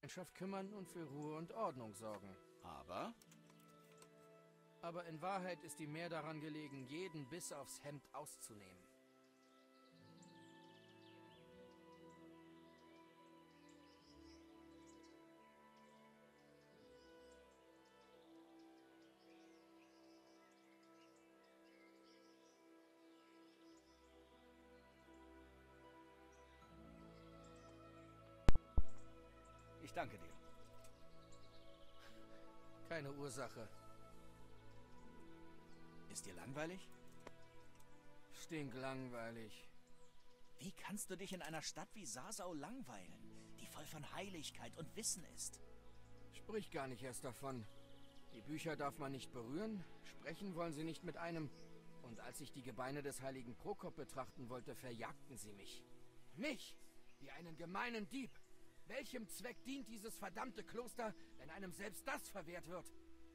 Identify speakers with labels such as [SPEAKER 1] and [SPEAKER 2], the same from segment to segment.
[SPEAKER 1] Gemeinschaft kümmern und für Ruhe und Ordnung sorgen. Aber in Wahrheit ist ihm mehr daran gelegen, jeden bis aufs Hemd auszunehmen.
[SPEAKER 2] Ich danke dir.
[SPEAKER 1] Keine Ursache.
[SPEAKER 2] Ist dir langweilig?
[SPEAKER 1] Stinklangweilig.
[SPEAKER 2] Wie kannst du dich in einer Stadt wie Sasau langweilen, die voll von Heiligkeit und Wissen ist?
[SPEAKER 1] Sprich gar nicht erst davon. Die Bücher darf man nicht berühren, sprechen wollen sie nicht mit einem. Und als ich die Gebeine des heiligen Prokop betrachten wollte, verjagten sie mich. Mich! Wie einen gemeinen Dieb! Welchem Zweck dient dieses verdammte Kloster, wenn einem selbst das verwehrt wird?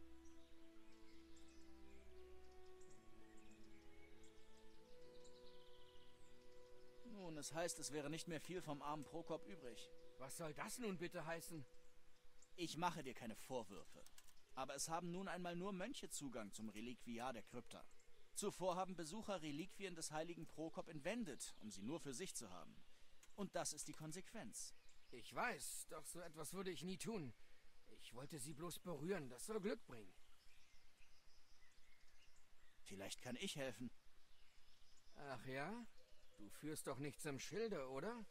[SPEAKER 2] Nun, es heißt, es wäre nicht mehr viel vom armen Prokop übrig.
[SPEAKER 1] Was soll das nun bitte heißen?
[SPEAKER 2] Ich mache dir keine Vorwürfe. Aber es haben nun einmal nur Mönche Zugang zum Reliquiar der Krypta. Zuvor haben Besucher Reliquien des heiligen Prokop entwendet, um sie nur für sich zu haben. Und das ist die Konsequenz.
[SPEAKER 1] Ich weiß, doch so etwas würde ich nie tun. Ich wollte sie bloß berühren, das soll Glück bringen.
[SPEAKER 2] Vielleicht kann ich helfen.
[SPEAKER 1] Ach ja? Du führst doch nichts im Schilde, oder?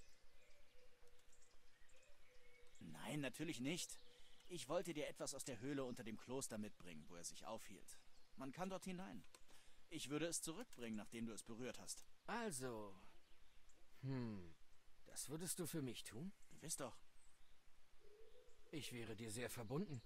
[SPEAKER 2] Nein, natürlich nicht. Ich wollte dir etwas aus der Höhle unter dem Kloster mitbringen, wo er sich aufhielt. Man kann dort hinein. Ich würde es zurückbringen, nachdem du es berührt hast.
[SPEAKER 1] Also... Das würdest du für mich tun?
[SPEAKER 2] Gewiss doch.
[SPEAKER 1] Ich wäre dir sehr verbunden.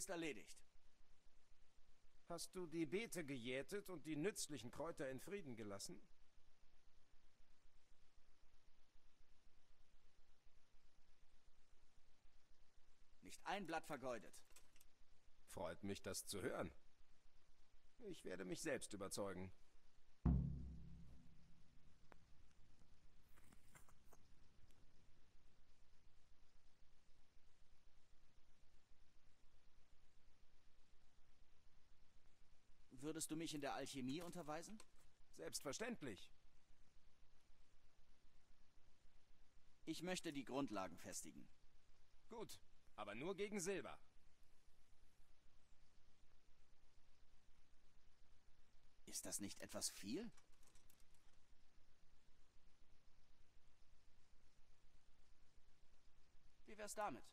[SPEAKER 2] ist erledigt.
[SPEAKER 3] Hast du die Beete gejätet und die nützlichen Kräuter in Frieden gelassen?
[SPEAKER 2] Nicht ein Blatt vergeudet.
[SPEAKER 3] Freut mich, das zu hören. Ich werde mich selbst überzeugen.
[SPEAKER 2] Würdest du mich in der Alchemie unterweisen?
[SPEAKER 3] Selbstverständlich.
[SPEAKER 2] Ich möchte die Grundlagen festigen.
[SPEAKER 3] Gut, aber nur gegen Silber.
[SPEAKER 2] Ist das nicht etwas viel? Wie wär's damit?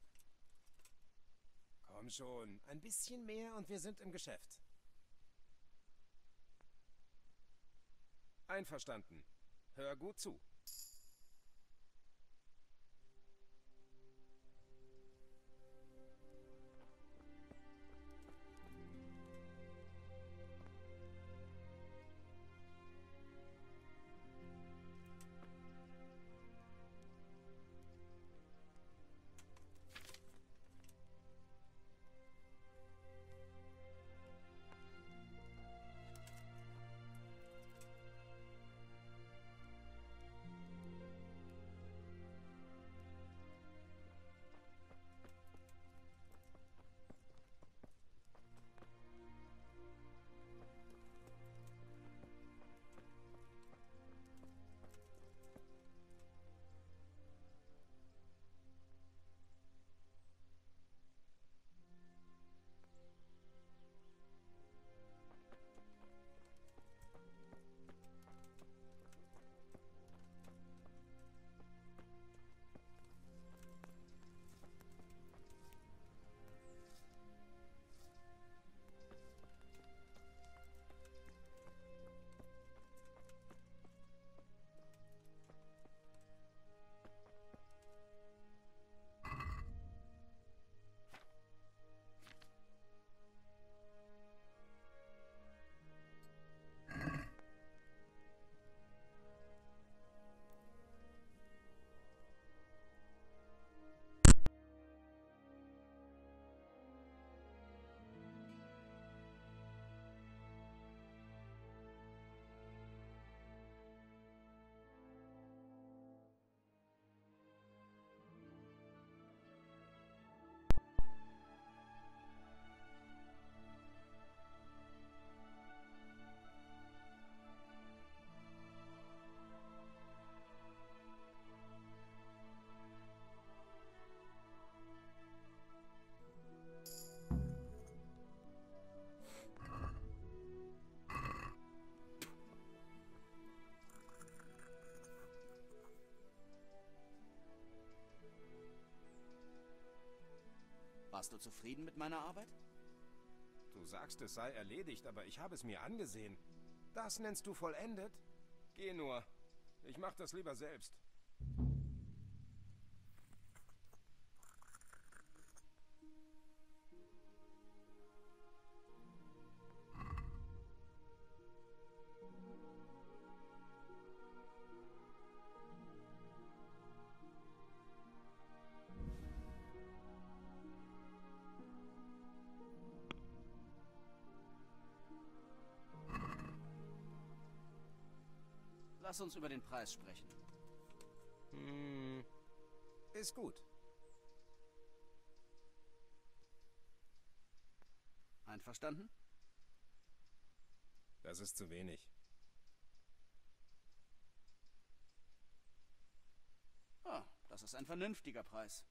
[SPEAKER 3] Komm schon, ein bisschen mehr und wir sind im Geschäft. Einverstanden. Hör gut zu.
[SPEAKER 2] Warst du zufrieden mit meiner Arbeit?
[SPEAKER 3] Du sagst, es sei erledigt, aber ich habe es mir angesehen. Das nennst du vollendet? Geh nur. Ich mach das lieber selbst.
[SPEAKER 2] Lass uns über den Preis sprechen.
[SPEAKER 3] Ist gut.
[SPEAKER 2] Einverstanden?
[SPEAKER 3] Das ist zu wenig.
[SPEAKER 2] Ah, das ist ein vernünftiger Preis.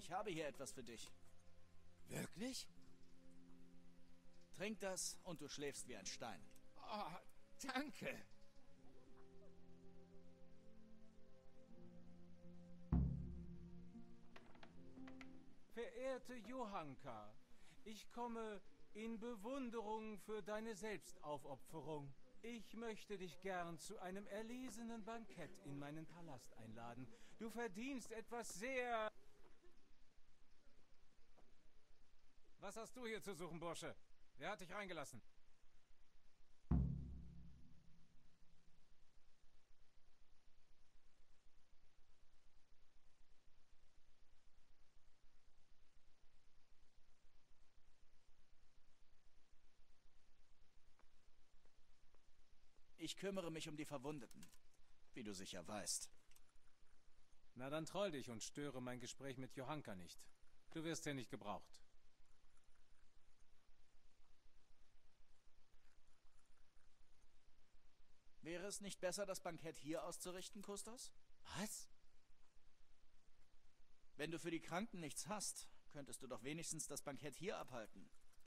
[SPEAKER 2] Ich habe hier etwas für dich.
[SPEAKER 1] Wirklich?
[SPEAKER 2] Trink das und du schläfst wie ein Stein.
[SPEAKER 1] Oh, danke.
[SPEAKER 4] Verehrte Johanka, ich komme in Bewunderung für deine Selbstaufopferung. Ich möchte dich gern zu einem erlesenen Bankett in meinen Palast einladen. Du verdienst etwas sehr... Was hast du hier zu suchen, Bursche? Wer hat dich reingelassen?
[SPEAKER 2] Ich kümmere mich um die Verwundeten, wie du sicher weißt.
[SPEAKER 4] Na dann troll dich und störe mein Gespräch mit Johanka nicht. Du wirst hier nicht gebraucht.
[SPEAKER 2] Wäre es nicht besser, das Bankett hier auszurichten, Kustos?
[SPEAKER 4] Was?
[SPEAKER 2] Wenn du für die Kranken nichts hast, könntest du doch wenigstens das Bankett hier abhalten.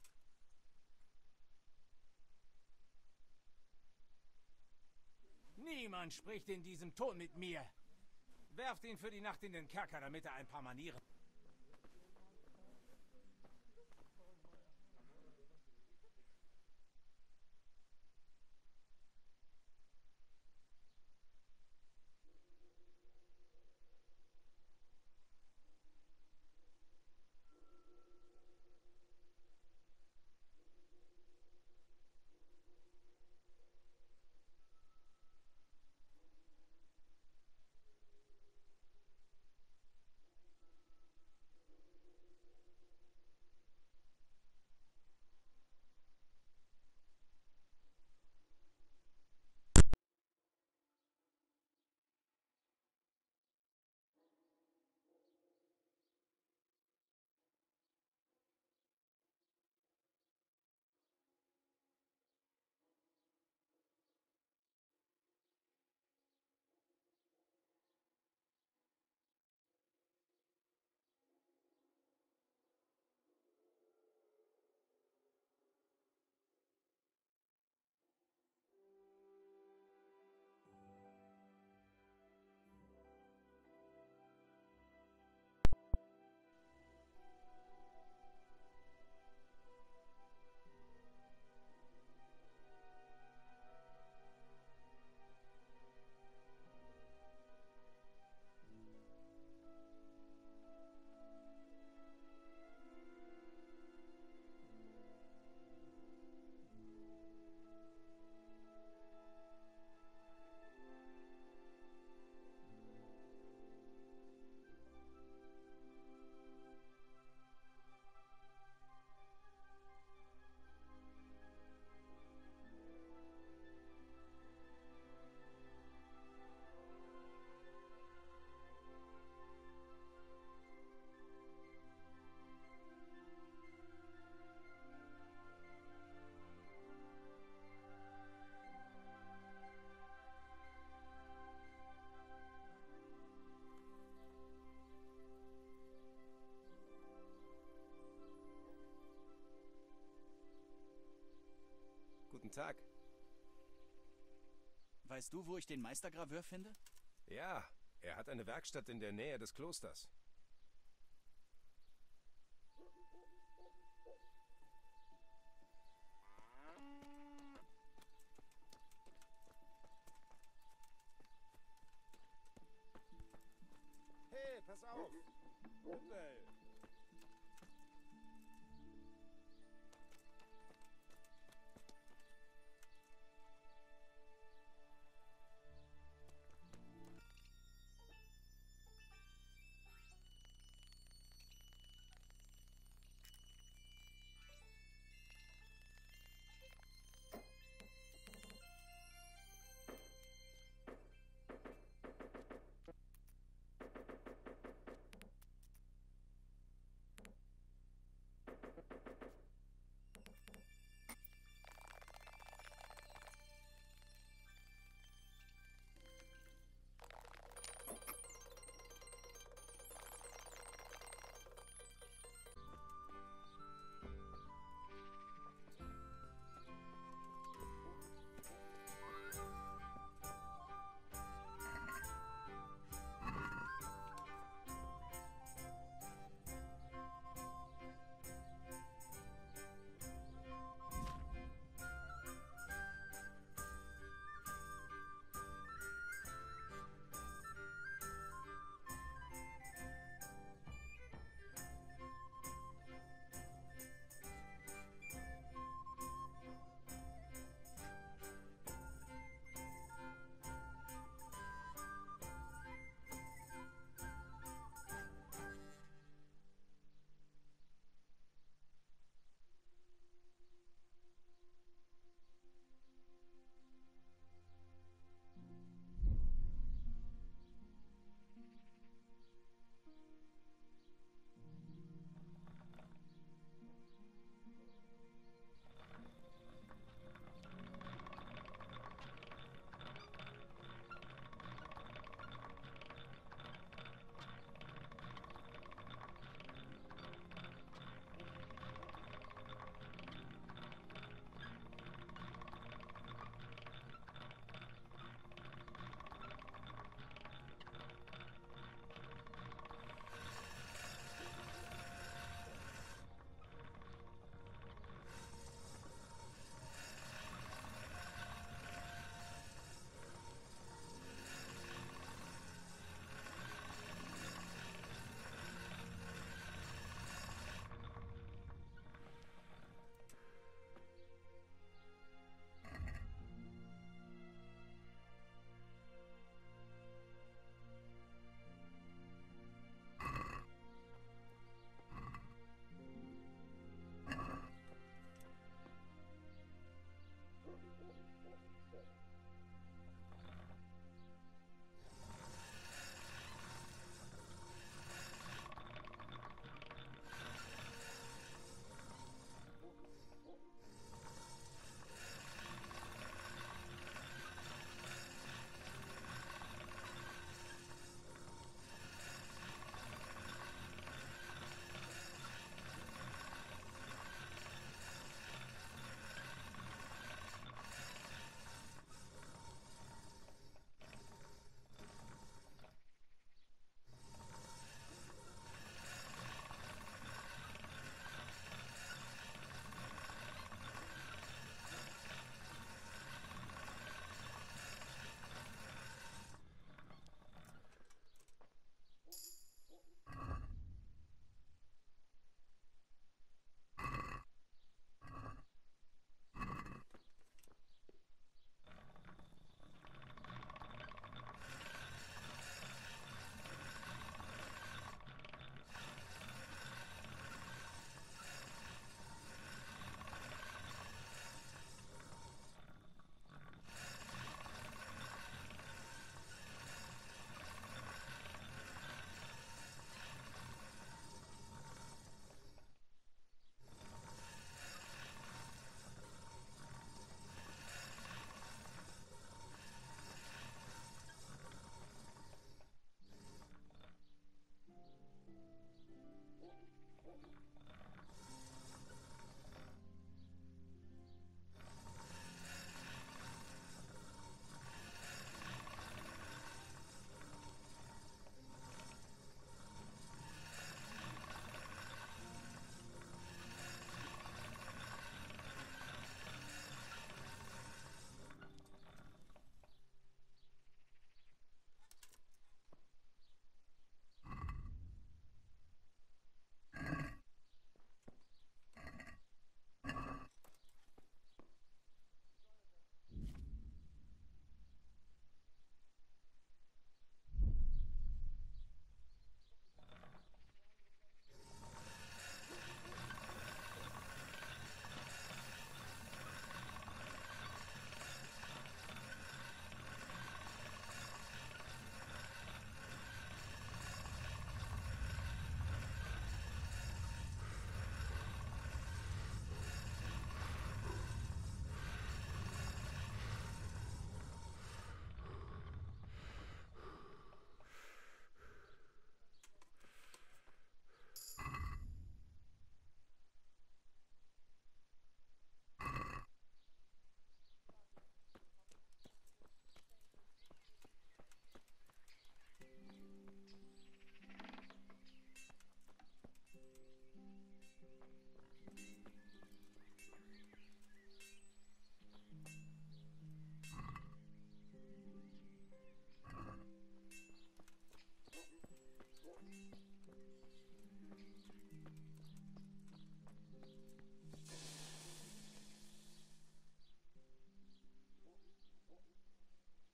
[SPEAKER 4] Niemand spricht in diesem Ton mit mir. Werft ihn für die Nacht in den Kerker, damit er ein paar Manieren...
[SPEAKER 3] Guten Tag.
[SPEAKER 2] Weißt du, wo ich den Meistergraveur finde?
[SPEAKER 3] Ja, er hat eine Werkstatt in der Nähe des Klosters. Hey, pass auf! Bitte.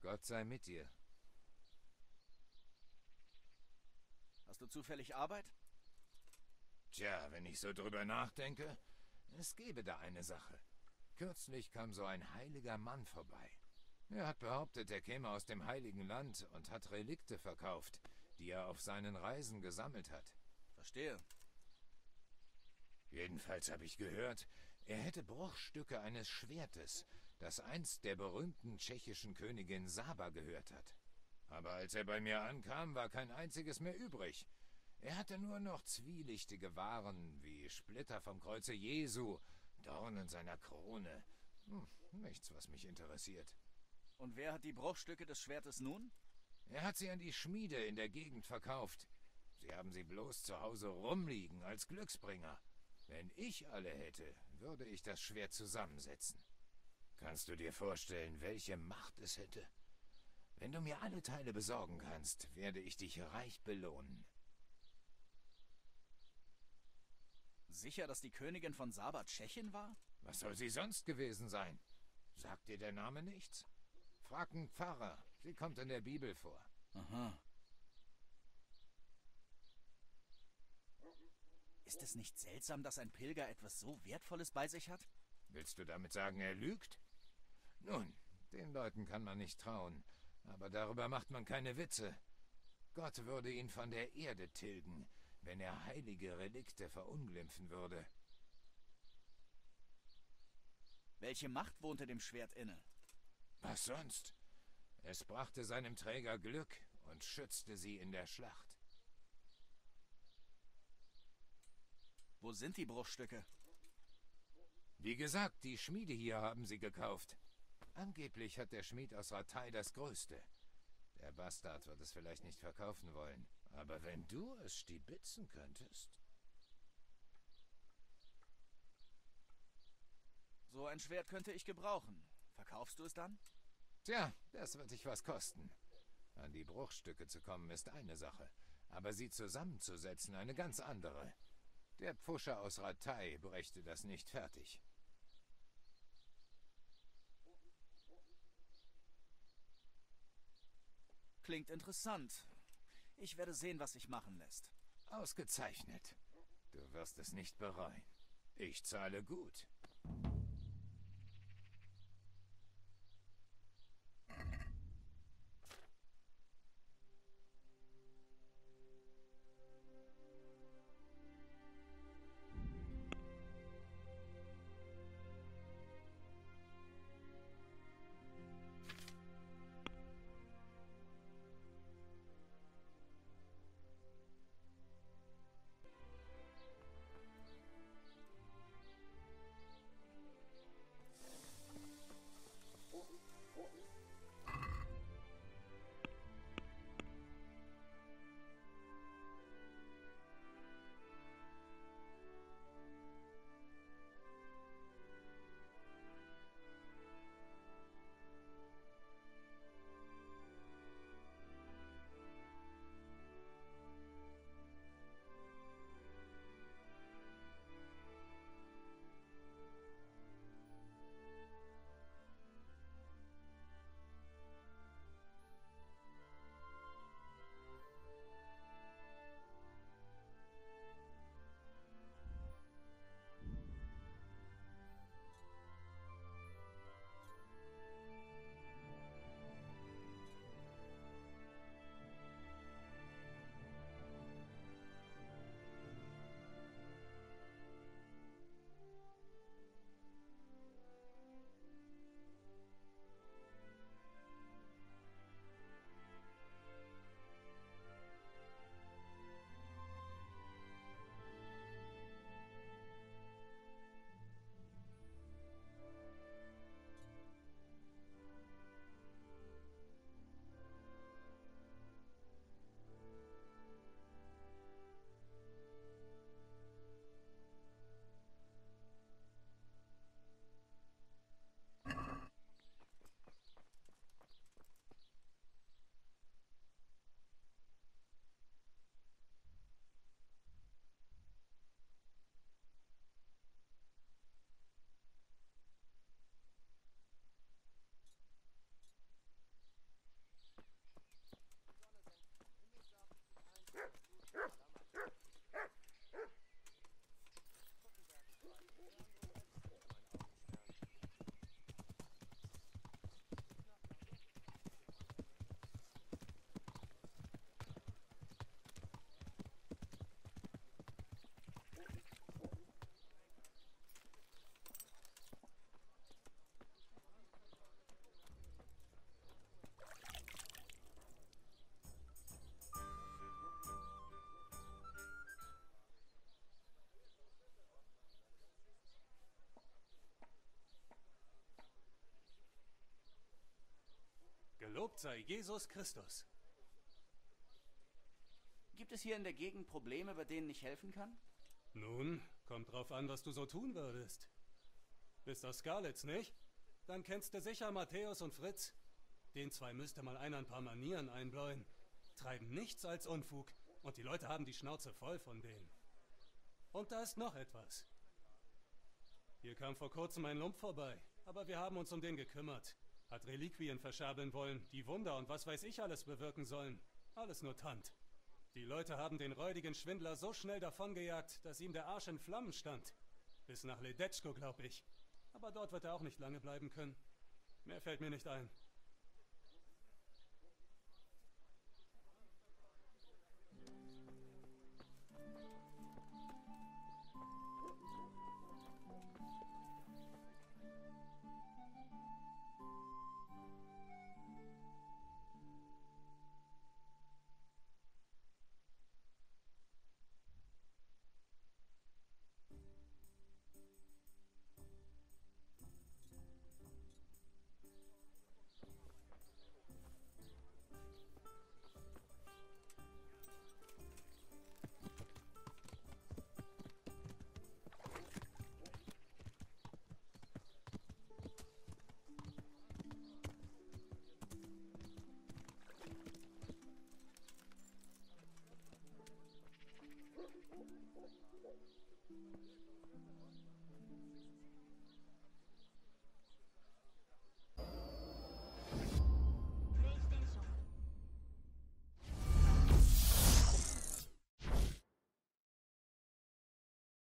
[SPEAKER 5] Gott sei mit dir.
[SPEAKER 2] Hast du zufällig Arbeit?
[SPEAKER 5] Tja, wenn ich so drüber nachdenke, es gäbe da eine Sache. Kürzlich kam so ein heiliger Mann vorbei. Er hat behauptet, er käme aus dem Heiligen Land und hat Relikte verkauft, die er auf seinen Reisen gesammelt hat.
[SPEAKER 2] Verstehe.
[SPEAKER 5] Jedenfalls habe ich gehört, er hätte Bruchstücke eines Schwertes, das einst der berühmten tschechischen Königin Saba gehört hat. Aber als er bei mir ankam, war kein einziges mehr übrig. Er hatte nur noch zwielichtige Waren, wie Splitter vom Kreuze Jesu, Dornen seiner Krone. Nichts, was mich interessiert.
[SPEAKER 2] Und wer hat die Bruchstücke des Schwertes nun?
[SPEAKER 5] Er hat sie an die Schmiede in der Gegend verkauft. Sie haben sie bloß zu Hause rumliegen als Glücksbringer. Wenn ich alle hätte, würde ich das Schwert zusammensetzen. Kannst du dir vorstellen, welche Macht es hätte? Wenn du mir alle Teile besorgen kannst, werde ich dich reich belohnen.
[SPEAKER 2] Sicher, dass die Königin von Saba Tschechin war?
[SPEAKER 5] Was soll sie sonst gewesen sein? Sagt dir der Name nichts? Frag einen Pfarrer. Sie kommt in der Bibel vor.
[SPEAKER 2] Aha. Ist es nicht seltsam, dass ein Pilger etwas so Wertvolles bei sich hat?
[SPEAKER 5] Willst du damit sagen, er lügt? Nun, den Leuten kann man nicht trauen. Aber darüber macht man keine Witze. Gott würde ihn von der Erde tilgen, wenn er heilige Relikte verunglimpfen würde.
[SPEAKER 2] Welche Macht wohnte dem Schwert inne?
[SPEAKER 5] Was sonst? Es brachte seinem Träger Glück und schützte sie in der Schlacht.
[SPEAKER 2] Wo sind die Bruchstücke?
[SPEAKER 5] Wie gesagt, die Schmiede hier haben sie gekauft. Angeblich hat der Schmied aus Ratay das Größte. Der Bastard wird es vielleicht nicht verkaufen wollen. Aber wenn du es stibitzen könntest...
[SPEAKER 2] So ein Schwert könnte ich gebrauchen. Verkaufst du es dann?
[SPEAKER 5] Tja, das wird dich was kosten. An die Bruchstücke zu kommen ist eine Sache, aber sie zusammenzusetzen eine ganz andere. Der Pfuscher aus Ratay brächte das nicht fertig.
[SPEAKER 2] Klingt interessant. Ich werde sehen, was sich machen lässt.
[SPEAKER 5] Ausgezeichnet. Du wirst es nicht bereuen. Ich zahle gut.
[SPEAKER 4] Gelobt sei Jesus Christus.
[SPEAKER 2] Gibt es hier in der Gegend Probleme, bei denen ich helfen kann?
[SPEAKER 4] Nun, kommt drauf an, was du so tun würdest. Bist aus Skalitz, nicht? Dann kennst du sicher Matthäus und Fritz. Den zwei müsste mal einer ein paar Manieren einbläuen. Treiben nichts als Unfug und die Leute haben die Schnauze voll von denen. Und da ist noch etwas. Hier kam vor kurzem ein Lump vorbei, aber wir haben uns um den gekümmert. Hat Reliquien verscherbeln wollen, die Wunder und was weiß ich alles bewirken sollen. Alles nur Tant. Die Leute haben den räudigen Schwindler so schnell davongejagt, dass ihm der Arsch in Flammen stand. Bis nach Ledetschko, glaub ich. Aber dort wird er auch nicht lange bleiben können. Mehr fällt mir nicht ein.